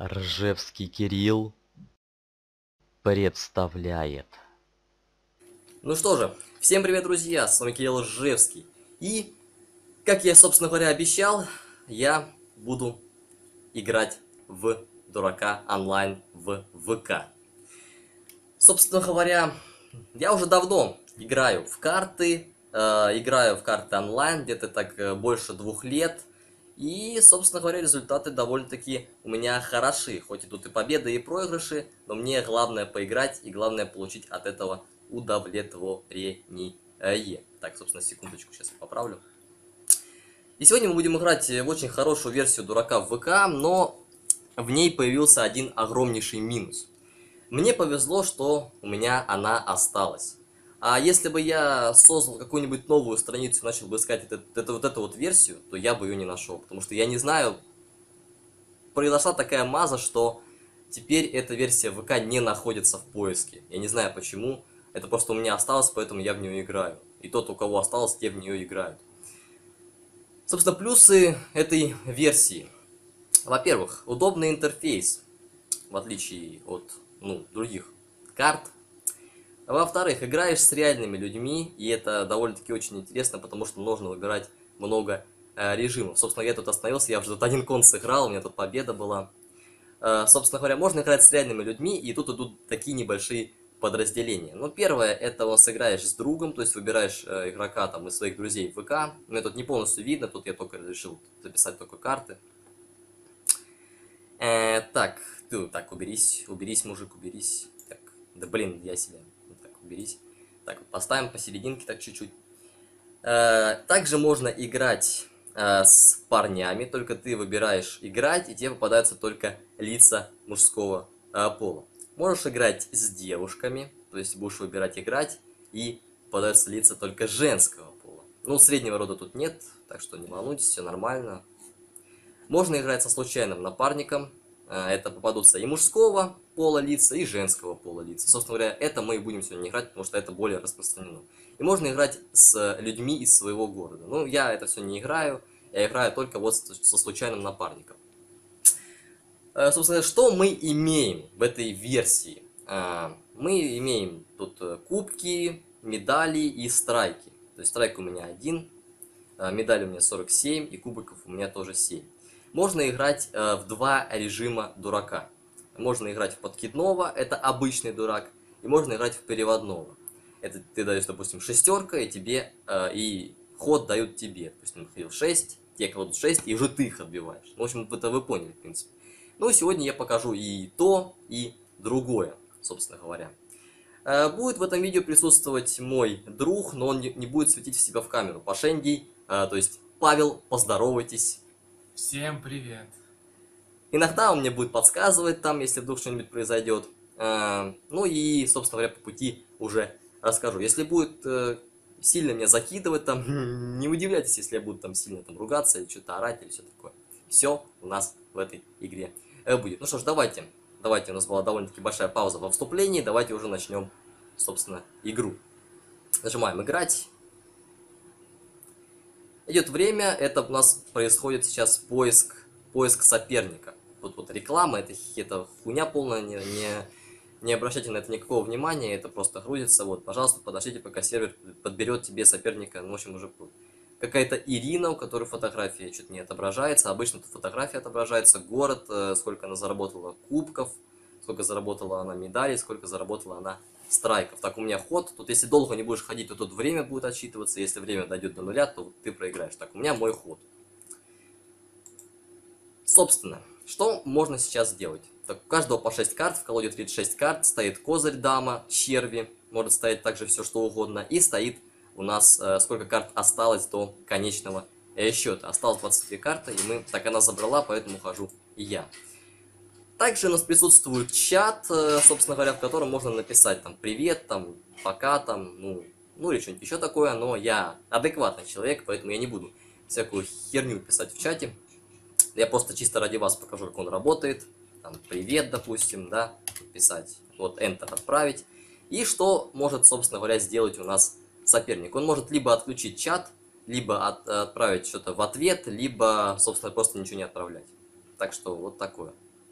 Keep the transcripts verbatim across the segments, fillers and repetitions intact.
Ржевский Кирилл представляет. Ну что же, всем привет, друзья, с вами Кирилл Ржевский. И, как я, собственно говоря, обещал, я буду играть в дурака онлайн в ВК. Собственно говоря, я уже давно играю в карты, э, играю в карты онлайн, где-то так э, больше двух лет. И, собственно говоря, результаты довольно-таки у меня хороши. Хоть и тут и победы, и проигрыши, но мне главное поиграть и главное получить от этого удовлетворение. Так, собственно, секундочку, сейчас я поправлю. И сегодня мы будем играть в очень хорошую версию дурака в ВК, но в ней появился один огромнейший минус. Мне повезло, что у меня она осталась. А если бы я создал какую-нибудь новую страницу и начал бы искать это, это, вот эту вот версию, то я бы ее не нашел. Потому что я не знаю, произошла такая маза, что теперь эта версия ВК не находится в поиске. Я не знаю почему. Это просто у меня осталось, поэтому я в нее играю. И тот, у кого осталось, те в нее играют. Собственно, плюсы этой версии. Во-первых, удобный интерфейс, в отличие от ну, других карт. Во-вторых, играешь с реальными людьми, и это довольно-таки очень интересно, потому что нужно выбирать много э, режимов. Собственно, я тут остановился, я уже тут один кон сыграл, у меня тут победа была. Э, собственно говоря, можно играть с реальными людьми, и тут идут такие небольшие подразделения. Ну, первое, это вот сыграешь с другом, то есть выбираешь э, игрока там из своих друзей в ВК. Мне тут не полностью видно, тут я только решил записать только карты. Э, так, ты так, уберись, уберись, мужик, уберись. Так, да блин, я себя. Так, уберись. Так, вот поставим посерединке так чуть-чуть. Э, также можно играть э, с парнями, только ты выбираешь играть, и тебе попадаются только лица мужского э, пола. Можешь играть с девушками, то есть будешь выбирать играть, и попадаются лица только женского пола. Ну, среднего рода тут нет, так что не волнуйтесь, все нормально. Можно играть со случайным напарником. Это попадутся и мужского пола лица, и женского пола лица. Собственно говоря, это мы и будем сегодня играть, потому что это более распространено. И можно играть с людьми из своего города. Ну, я это все не играю. Я играю только вот со случайным напарником. Собственно, что мы имеем в этой версии? Мы имеем тут кубки, медали и страйки. То есть страйк у меня один, медаль у меня сорок семь, и кубиков у меня тоже семь. Можно играть э, в два режима дурака. Можно играть в подкидного, это обычный дурак, и можно играть в переводного. Это ты даешь, допустим, шестерка, и тебе, э, и ход дают тебе. Допустим, ходил шесть, те кладут шесть, и уже ты их отбиваешь. В общем, это вы поняли, в принципе. Ну, сегодня я покажу и то, и другое, собственно говоря. Э, будет в этом видео присутствовать мой друг, но он не, не будет светить в себя в камеру. Пашендий, э, то есть Павел, поздоровайтесь. Всем привет. Иногда он мне будет подсказывать там, если вдруг что-нибудь произойдет. Э, ну и, собственно говоря, по пути уже расскажу. Если будет э, сильно меня закидывать там, не удивляйтесь, если я буду там сильно там ругаться или что-то орать или все такое. Все у нас в этой игре э, будет. Ну что ж, давайте. Давайте, у нас была довольно-таки большая пауза во вступлении. Давайте уже начнем, собственно, игру. Нажимаем «Играть». Идет время, это у нас происходит сейчас поиск, поиск соперника. Тут вот реклама, это, это хуйня полная, не, не, не обращайте на это никакого внимания, это просто грузится. Вот, пожалуйста, подождите, пока сервер подберет тебе соперника. Ну, в общем, уже какая-то Ирина, у которой фотография что-то не отображается. Обычно тут фотография отображается, город, сколько она заработала кубков, сколько заработала она медалей, сколько заработала она страйков. Так, у меня ход. Тут если долго не будешь ходить, то тут время будет отсчитываться. Если время дойдет до нуля, то ты проиграешь. Так, у меня мой ход. Собственно, что можно сейчас сделать? Так, у каждого по шесть карт, в колоде тридцать шесть карт, стоит козырь, дама, черви, может стоять также все что угодно. И стоит у нас, э, сколько карт осталось до конечного э, счета. Осталось двадцать две карты, и мы, так она забрала, поэтому хожу и я. Также у нас присутствует чат, собственно говоря, в котором можно написать там привет, там пока, там, ну, ну или что-нибудь еще такое, но я адекватный человек, поэтому я не буду всякую херню писать в чате. Я просто чисто ради вас покажу, как он работает. Там привет, допустим, да, писать, вот Enter отправить. И что может, собственно говоря, сделать у нас соперник? Он может либо отключить чат, либо от, отправить что-то в ответ, либо, собственно, просто ничего не отправлять. Так что вот такое.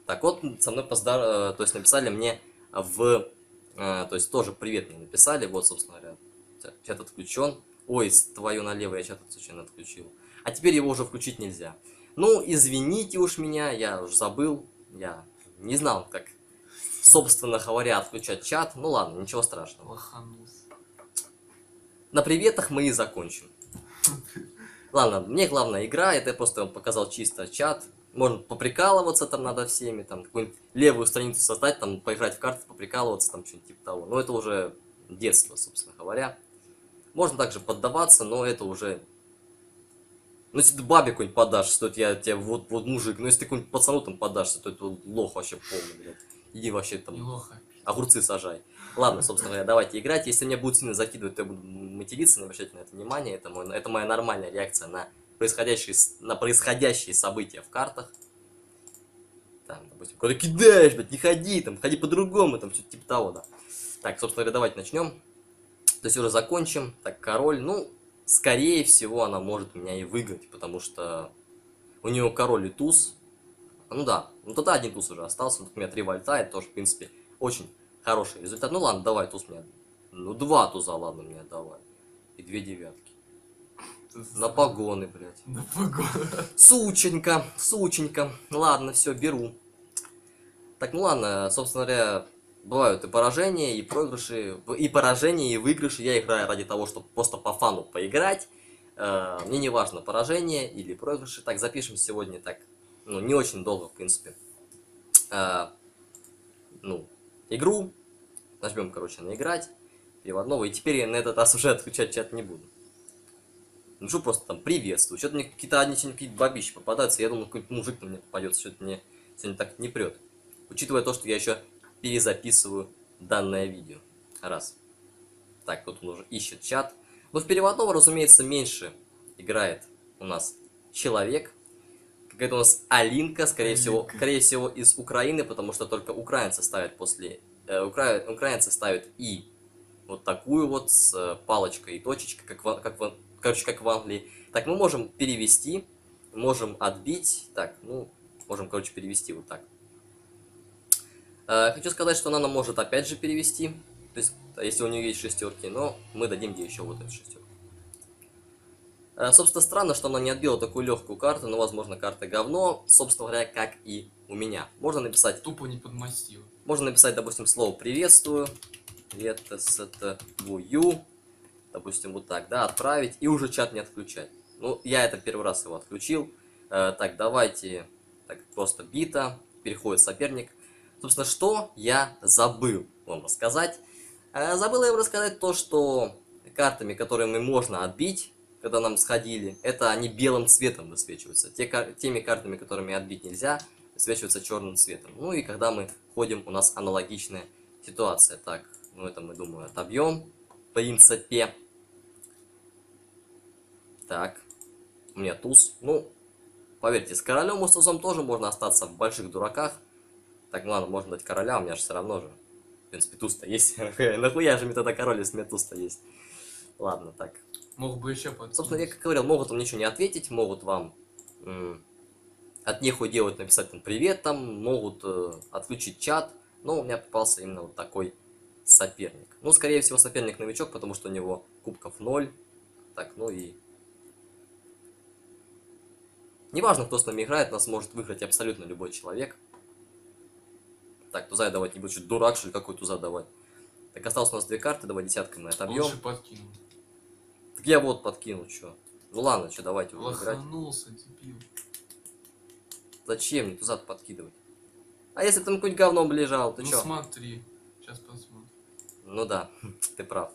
Так вот, со мной поздар... то есть написали мне в... То есть тоже привет мне написали. Вот, собственно говоря, чат отключен. Ой, твою налево, я чат случайно отключил. А теперь его уже включить нельзя. Ну, извините уж меня, я уже забыл. Я не знал, как, собственно говоря, отключать чат. Ну ладно, ничего страшного. Лоханулся. На приветах мы и закончим. Ладно, мне главная игра, это я просто вам показал чисто чат. Можно поприкалываться там надо всеми, там какую-нибудь левую страницу создать, там поиграть в карты, поприкалываться, там что-нибудь типа того. Но это уже детство, собственно говоря. Можно также поддаваться, но это уже... Ну, если ты бабе какой-нибудь подашь, что это я тебе вот, вот мужик, но если ты какой-нибудь пацану там подашь, то это лох вообще полный, блядь. Иди вообще там Не лоха. огурцы сажай. Ладно, собственно говоря, давайте играть. Если меня будут сильно закидывать, то я буду материться, не обращайте на это внимание. Это, мой, это моя нормальная реакция на происходящие, на происходящие события в картах. Там, допустим, куда кидаешь, блядь, не ходи, там, ходи по-другому, там, что-то типа того, да. Так, собственно говоря, давайте начнем. То есть уже закончим. Так, король, ну, скорее всего, она может меня и выиграть, потому что у нее король и туз. Ну да, ну тогда один туз уже остался, тут у меня три вольта, это тоже, в принципе, очень хороший результат. Ну ладно, давай туз мне. Ну два туза, ладно, мне давай. И две девятки. На погоны, блядь. На погоду. Сученька, сученька. Ладно, все, беру. Так, ну ладно, собственно говоря, бывают и поражения, и проигрыши, и поражения, и выигрыши. Я играю ради того, чтобы просто по фану поиграть. Мне не важно, поражение или проигрыши. Так, запишем сегодня так, ну, не очень долго, в принципе. Ну, игру. Нажмем, короче, на играть. Переводного. И теперь я на этот раз уже отключать чат не буду. Ну что просто там приветствую. Что-то мне какие-то одни какие-то бабищи попадаются. Я думаю, какой-нибудь мужик на мне попадется. Что-то мне сегодня так не прет. Учитывая то, что я еще перезаписываю данное видео. Раз. Так, тут он уже ищет чат. Но в переводного, разумеется, меньше играет у нас человек. Какая-то у нас Алинка, скорее Алинка. всего, скорее всего, из Украины, потому что только украинцы ставят после... Э, укра... Украинцы ставят и вот такую вот с э, палочкой и точечкой, как в, как в, короче, как в Англии. Так, мы можем перевести, можем отбить. Так, ну, можем, короче, перевести вот так. Э, хочу сказать, что она нам может опять же перевести. То есть, если у нее есть шестерки, но мы дадим ей еще вот эту шестерку. Собственно, странно, что она не отбила такую легкую карту, но, возможно, карта говно, собственно говоря, как и у меня. Можно написать... Тупо не подмастил. Можно написать, допустим, слово «приветствую», «приветствую», допустим, вот так, да, отправить, и уже чат не отключать. Ну, я это первый раз его отключил. Так, давайте, так, просто бита, переходит соперник. Собственно, что я забыл вам рассказать? Забыл я вам рассказать то, что картами, которыми можно отбить, когда нам сходили, это они белым цветом высвечиваются. Те, теми картами, которыми отбить нельзя, высвечиваются черным цветом. Ну и когда мы ходим, у нас аналогичная ситуация. Так, ну это мы, думаю, отобьем. В принципе. Так, у меня туз. Ну, поверьте, с королем и с тузом тоже можно остаться в больших дураках. Так, ну ладно, можно дать короля, у меня же все равно же. В принципе, туз-то есть. Нахуя же мне тогда король, если у меня туз-то есть. Ладно, так. Мог бы еще подкинуть. Собственно, я как говорил, могут вам ничего не ответить, могут вам от нехуй делать, написать там привет, там, могут э, отключить чат, но у меня попался именно вот такой соперник. Ну, скорее всего, соперник новичок, потому что у него кубков ноль. Так, ну и... Неважно, кто с нами играет, нас может выиграть абсолютно любой человек. Так, туза я давать не буду, что дурак, что ли, какой туза давать. Так, осталось у нас две карты, давай десятками отобьем. Лучше подкинул. Так я вот подкинул, что. Ну ладно, что, давайте уже играть. Лоханулся, дебил. Зачем мне туза подкидывать? А если там какое-нибудь говно бы лежал, ты Ну чё? смотри, сейчас посмотрим. Ну да, ты прав.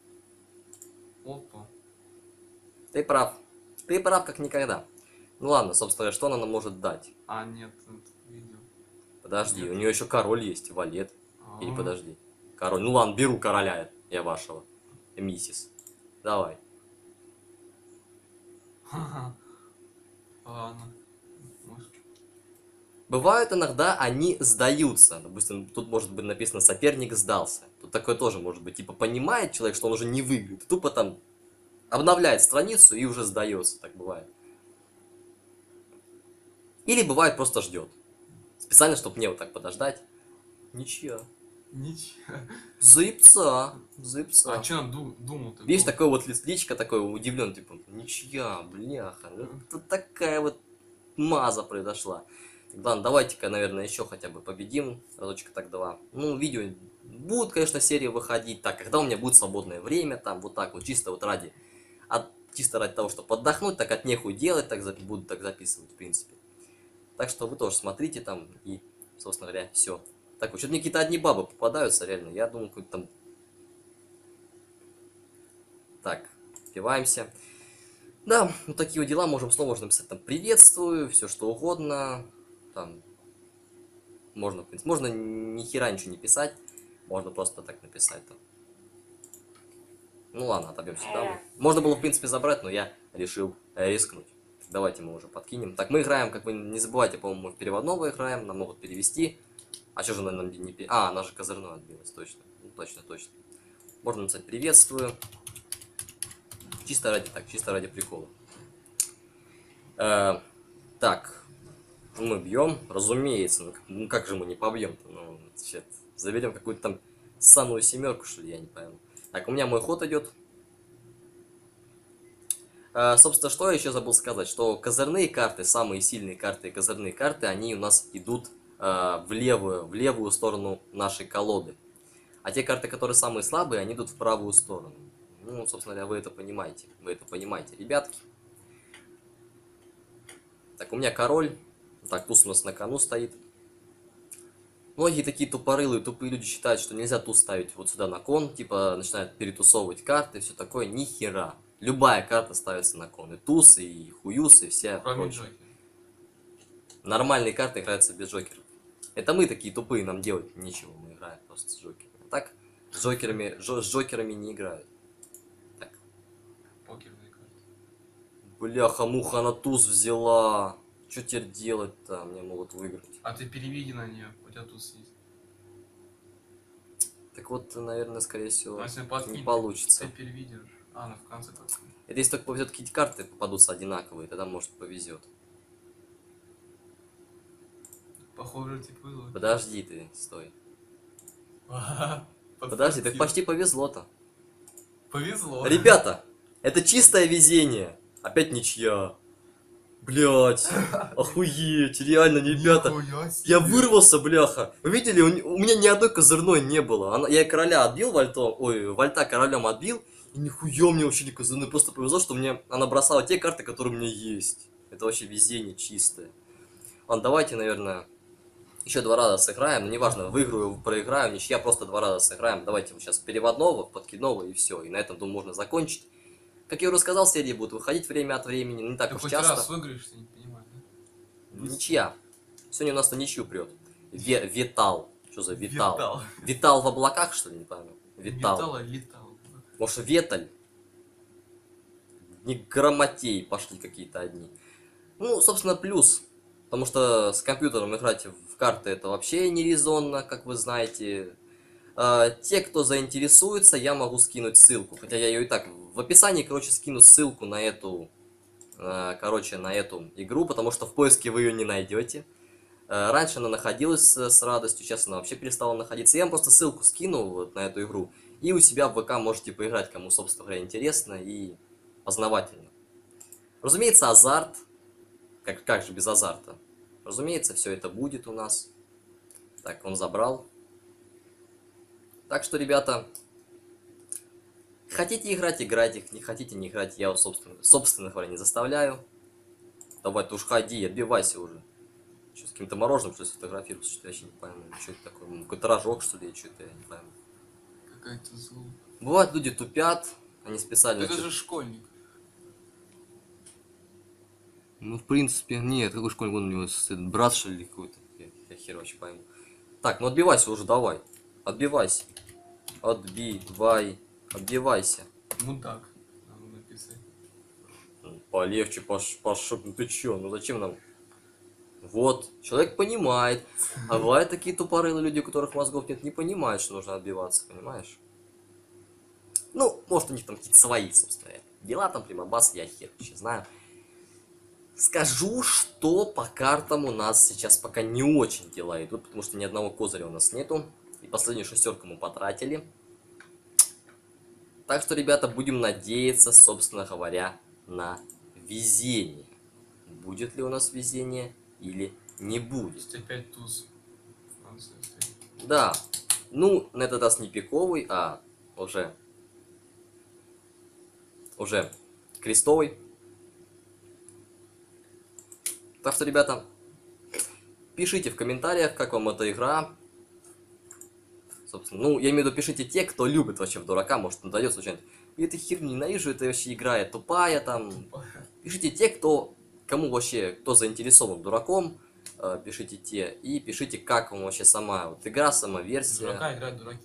Опа. Ты прав. Ты прав как никогда. Ну ладно, собственно, что она нам может дать? А, нет, это видел. Подожди, Нет. у нее еще король есть, валет. А, Или подожди. Король. Ну ладно, беру короля я вашего. Миссис. Давай. ха-ха. Ладно. Может. Бывают иногда они сдаются. Допустим, тут может быть написано «соперник сдался». Тут такое тоже может быть. Типа понимает человек, что он уже не выиграет. Тупо там обновляет страницу и уже сдается. Так бывает. Или бывает просто ждет. Специально, чтобы мне вот так подождать. Ничья. Ничего. Заебца. Заебца. А чё он ду- думал-то? Видишь, Гол? такой вот лист личка, такой удивлен, типа, ничья, бляха. Ну, тут такая вот маза произошла. Так, ладно, давайте-ка, наверное, еще хотя бы победим. Разочек так два. Ну, видео будут, конечно, серии выходить. Так, когда у меня будет свободное время, там, вот так вот, чисто вот ради, от, чисто ради того, чтобы отдохнуть, так от нехуй делать, так запи- буду так записывать, в принципе. Так что вы тоже смотрите там и, собственно говоря, все. Так, вот, что-то мне какие-то одни бабы попадаются, реально. Я думаю, какой-то там... Так, впиваемся. Да, вот такие вот дела. Можем снова же написать там приветствую, все что угодно. Там, можно, в принципе, можно ни хера ничего не писать. Можно просто так написать там. Ну ладно, отобьем сюда. Можно было, в принципе, забрать, но я решил э, рискнуть. Давайте мы уже подкинем. Так, мы играем, как вы не забывайте, по-моему, в переводного играем. Нам могут перевести. А что же она нам не... пе- А, она же козырной отбилась, точно. Ну, точно, точно. Можно написать приветствую. Чисто ради так, чисто ради прикола. Э, так, мы бьем, разумеется. Ну как, ну как же мы не побьем-то? Ну, чет, заведем какую-то там санную семерку, что ли, я не пойму. Так, у меня мой ход идет. Э, собственно, что я еще забыл сказать, что козырные карты, самые сильные карты и козырные карты, они у нас идут э, в левую, в левую сторону нашей колоды. А те карты, которые самые слабые, они идут в правую сторону. Ну, собственно говоря, вы это понимаете. Вы это понимаете, ребятки. Так, у меня король. Так, туз у нас на кону стоит. Многие такие тупорылые, тупые люди считают, что нельзя туз ставить вот сюда на кон. Типа, начинают перетусовывать карты и все такое. Ни хера. Любая карта ставится на кон. И туз, и хуюз, и вся Кроме прочее. Джокера. Нормальные карты играются без джокеров. Это мы такие тупые, нам делать нечего. Мы играем просто с джокерами. А так, с джокерами, джо- с джокерами не играют. Так. Покерные карты. Бляха-муха, она туз взяла. Что теперь делать-то? Мне могут выиграть. А ты переведи на нее, у тебя тут есть. Так вот, наверное, скорее всего, Ну, если подкинь, не ты- получится. Ты переведешь. А, она в конце только. Это если только повезет, какие-то карты попадутся одинаковые, тогда, может, повезет. Похоже, типа было. Подожди ты, стой. Подожди, так Подфартил. почти повезло-то. Повезло. Ребята, это чистое везение. Опять ничья. Блять, охуеть, реально, ребята. Нихуя себе. Я вырвался, бляха. Вы видели, у, у меня ни одной козырной не было. Она, я короля отбил вальто, ой, вальта королем отбил. И нихуя мне вообще не козырной. Просто повезло, что мне она бросала те карты, которые у меня есть. Это вообще везение чистое. Ладно, давайте, наверное, еще два раза сыграем. Ну, неважно, выиграю, проиграю, ничья, просто два раза сыграем. Давайте вот сейчас переводного, подкидного и все. И на этом, думаю, можно закончить. Как я уже сказал, серии будут выходить время от времени, не так Ты уж хоть часто. раз выиграешь, ты не понимаешь, да? Ничья. Сегодня у нас на ничью прет. Ве Витал. Что за Витал? Витал. Витал в облаках, что ли, не пойму? Витал. Витала, летал. Может, Веталь? Не грамотей пошли какие-то одни. Ну, собственно, плюс. Потому что с компьютером играть в карты это вообще не резонно, как вы знаете. А, те, кто заинтересуется, я могу скинуть ссылку. Хотя я ее и так в описании, короче, скину ссылку на эту, а, короче, на эту игру, потому что в поиске вы ее не найдете. А, раньше она находилась с, с радостью, сейчас она вообще перестала находиться. Я вам просто ссылку скину вот на эту игру. И у себя в ВК можете поиграть, кому, собственно говоря, интересно и познавательно. Разумеется, азарт. Как, как же без азарта? Разумеется, все это будет у нас. Так, он забрал. Так что, ребята, хотите играть, играйте. Не хотите не играть, я вас, собственно, собственно говоря, не заставляю. Давай, ты уж ходи, отбивайся уже. Что, с каким-то мороженым, что ли, сфотографировался? Что-то я вообще не пойму. Что это такое? Какой-то рожок, что ли? Что-то я не пойму. Какая-то зло. Бывает, люди тупят. Они специально... Это что-то- же школьник. Ну, в принципе, нет, какой школьник, он у него с- брат, что ли, какой-то. Я, я хер вообще пойму. Так, ну отбивайся уже, давай. Отбивайся. Отбивай. Отбивайся. Мудак. Надо написать. Ну, полегче, пош, пош, ну ты чё, ну зачем нам? Вот, человек понимает. А бывают такие тупорылые люди, у которых мозгов нет, не понимают, что нужно отбиваться, понимаешь? Ну, может, у них там какие-то свои, собственно, дела, там, прямобас, я хер вообще знаю. Скажу, что по картам у нас сейчас пока не очень дела идут, потому что ни одного козыря у нас нету. И последнюю шестерку мы потратили. Так что, ребята, будем надеяться, собственно говоря, на везение. Будет ли у нас везение или не будет. Есть опять туз. Франция стоит. Да, ну, на этот раз не пиковый, а уже, уже крестовый. Так что, ребята, пишите в комментариях, как вам эта игра. Собственно, ну, я имею в виду, пишите те, кто любит вообще в дурака, может, надоест случайно. И эту херню ненавижу, это вообще игра тупая там. Пишите те, кто, кому вообще, кто заинтересован дураком, э, пишите те. И пишите, как вам вообще сама вот игра, сама версия. Дурака играют дураки.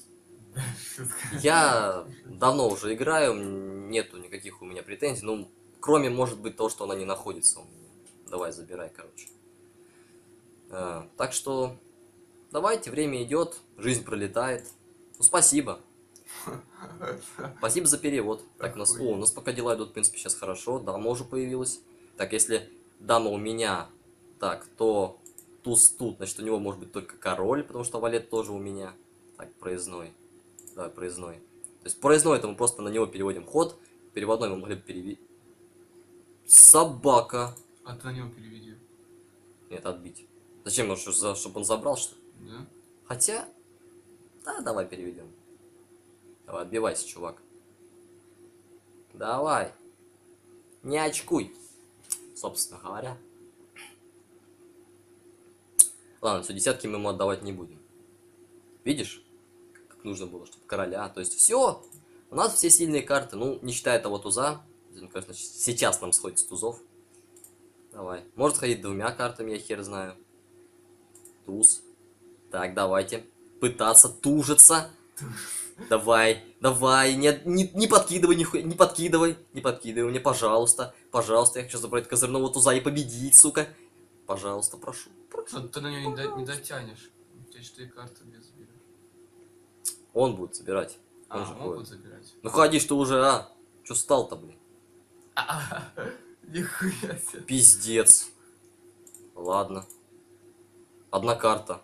Я давно уже играю, нету никаких у меня претензий, ну, кроме, может быть, того, что она не находится у меня. Давай, забирай, короче. А, так что, давайте, время идет, жизнь пролетает. Ну, спасибо. Спасибо за перевод. Так, у нас, о, у нас пока дела идут, в принципе, сейчас хорошо. Дама уже появилась. Так, если дама у меня, так, то туз тут, значит, у него может быть только король, потому что валет тоже у меня. Так, проездной. Давай, проездной. То есть проездной, это мы просто на него переводим ход. Переводной мы могли бы перевести. Собака. А ты на него переведи. Нет, отбить. Зачем, чтобы он забрал, что ли? Да? Хотя, да, давай переведем. Давай, отбивайся, чувак. Давай. Не очкуй, собственно говоря. Ладно, все, десятки мы ему отдавать не будем. Видишь, как нужно было, чтобы короля. То есть все, у нас все сильные карты, ну, не считая того туза. Конечно, сейчас нам сходит с тузов. Давай. Может сходить двумя картами, я хер знаю. Туз. Так, давайте. Пытаться тужиться. Давай, давай, не, не, не подкидывай, нихуя, не подкидывай, не подкидывай мне, пожалуйста, пожалуйста, я хочу забрать козырного туза и победить, сука. Пожалуйста, прошу, прошу. Что ты на него не, до- не дотянешь. У тебя четыре карты без заберешь. Он будет забирать. Он А, же могут ходит. забирать. Ну ходи, что уже, а? Че стал-то, блин? Нихуя себе. Пиздец. Ладно. Одна карта.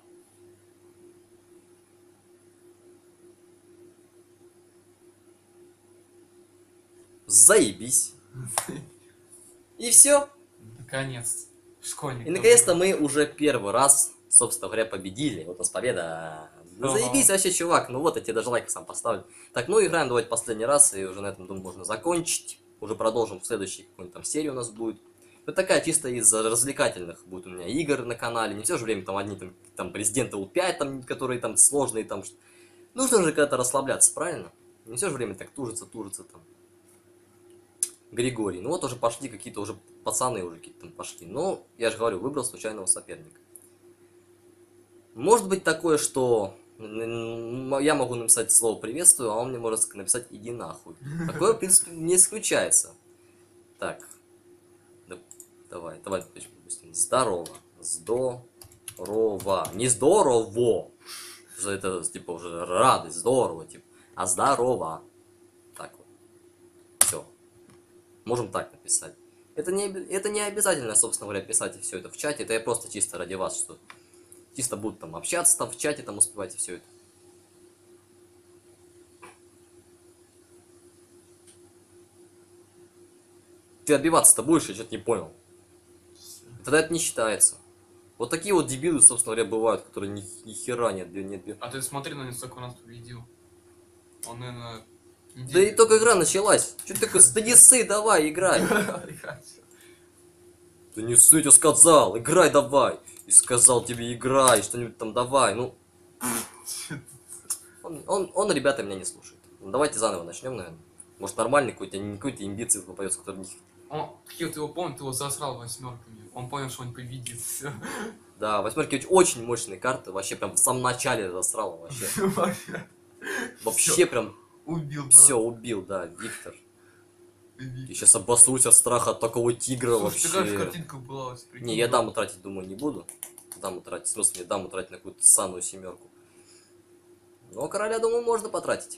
Заебись. И все. Наконец. Школьник. И наконец-то мы уже первый раз, собственно говоря, победили. Вот у нас победа. Ну, Ага. заебись вообще, чувак. Ну вот, я тебе даже лайк сам поставлю. Так, ну играем давайте последний раз, и уже на этом, думаю, можно закончить. Уже продолжим в следующей какой-нибудь там серии у нас будет. Ну такая чисто из развлекательных будет у меня игр на канале. Не все же время там одни там, там президенты У пять, там, которые там сложные там. Нужно же когда-то расслабляться, правильно? Не все же время так тужится, тужится там. Григорий. Ну вот уже пошли какие-то уже пацаны уже какие-то там пошли. Но, я же говорю, выбрал случайного соперника. Может быть такое, что я могу написать слово «приветствую», а он мне может написать «иди нахуй». Такое, в принципе, не исключается. Так. Да, давай, давай, допустим, здорово. Здорово. Не здорово. Это, типа, уже радость, здорово, типа. А здорово. Так вот. Все. Можем так написать. Это не, это не обязательно, собственно говоря, писать все это в чате. Это я просто чисто ради вас, что чисто будут там общаться, там в чате там успевать и все это. Ты отбиваться-то будешь, я что-то не понял. Тогда это не считается. Вот такие вот дебилы, собственно говоря, бывают, которые ни, ни хера не отбивают. А ты смотри, на него сколько у нас победил. Он, наверное, Да и только игра началась. Че ты такой, да не ссы, давай, играй. Да не ссы, я сказал, играй давай. И сказал тебе играй, что-нибудь там давай, ну. Он, он, он, ребята, меня не слушает. Ну, давайте заново начнем, наверное. Может нормальный какой-то, не какой-то имбицил попадется, который не... Он, какие вот его помнит, его засрал восьмерками. Он понял, что он победит. Все. Да, восьмерки очень мощные карты, вообще прям в самом начале засрал вообще. Вообще прям Убил. все убил, да, Виктор. Я сейчас обоссрусь от страха от такого тигра вообще. Такая же картинка была. Не, я даму тратить, думаю, не буду. Даму тратить, в смысле, мне даму тратить на какую-то санную семерку. Но короля, думаю, можно потратить.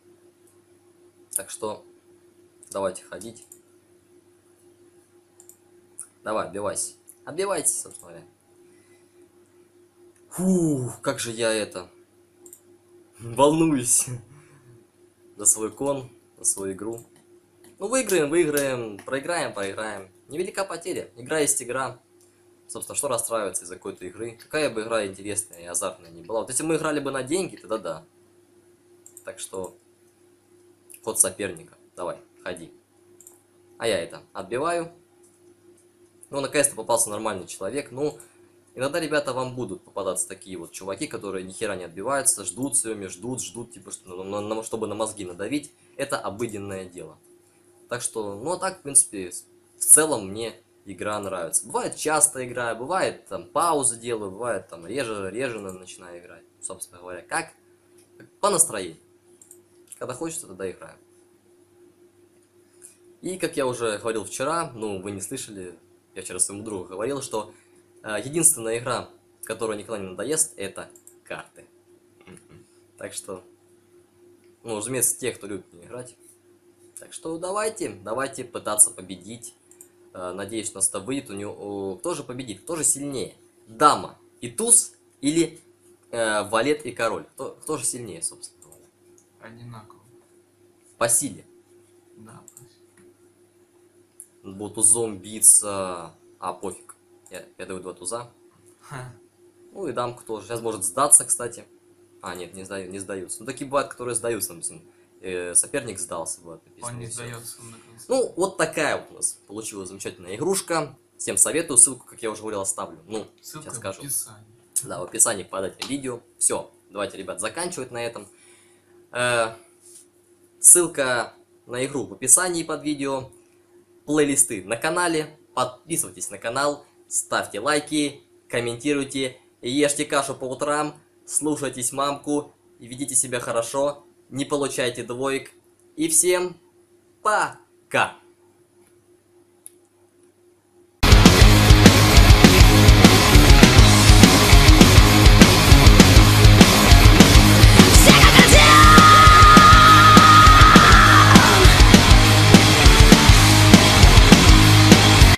Так что, давайте ходить. Давай, отбивайся. Отбивайтесь, собственно говоря. Фух, как же я это... волнуюсь. За свой кон, за свою игру. Ну, выиграем, выиграем, проиграем, проиграем. Невелика потеря. Игра есть игра. Собственно, что расстраиваться из-за какой-то игры? Какая бы игра интересная и азартная не была. Вот если мы играли бы на деньги, тогда да. Так что... ход соперника. Давай, ходи. А я это отбиваю. Ну, наконец-то попался нормальный человек. Ну, иногда, ребята, вам будут попадаться такие вот чуваки, которые ни хера не отбиваются, ждут все время, ждут, ждут, типа, что, на, на, чтобы на мозги надавить. Это обыденное дело. Так что, ну, а так, в принципе, в целом мне игра нравится. Бывает часто играю, бывает там паузы делаю, бывает там реже, реже начинаю играть. Собственно говоря, как? По настроению. Когда хочется, тогда играю. И, как я уже говорил вчера, ну, вы не слышали, я вчера своему другу говорил, что э, единственная игра, которая никогда не надоест, это карты. Так что, ну, разумеется, те, кто любит не играть. Так что давайте, давайте пытаться победить. Э, надеюсь, у нас это выйдет. У него, кто же победит? Кто же сильнее? Дама и туз или э, валет и король? Кто, кто же сильнее, собственно говоря? Одинаково. По силе. Да, спасибо. Будет тузом биться... А, пофиг. Я, я даю два туза. Ха. Ну и дамку тоже. Сейчас может сдаться, кстати. А, нет, не, сдаю, не сдаются. Ну, такие бывают, которые сдаются. Допустим, э, соперник сдался, бывает написано. Он не и всё. сдается, он наконец. Ну, вот такая вот у нас получилась замечательная игрушка. Всем советую. Ссылку, как я уже говорил, оставлю. Ну, Ссылка сейчас в скажу. описании. Да, в описании под этим видео. Все, давайте, ребят, заканчивать на этом. Э, ссылка на игру в описании под видео. Плейлисты на канале. Подписывайтесь на канал. Ставьте лайки. Комментируйте. Ешьте кашу по утрам. Слушайтесь мамку. И ведите себя хорошо. Не получайте двоек. И всем пока.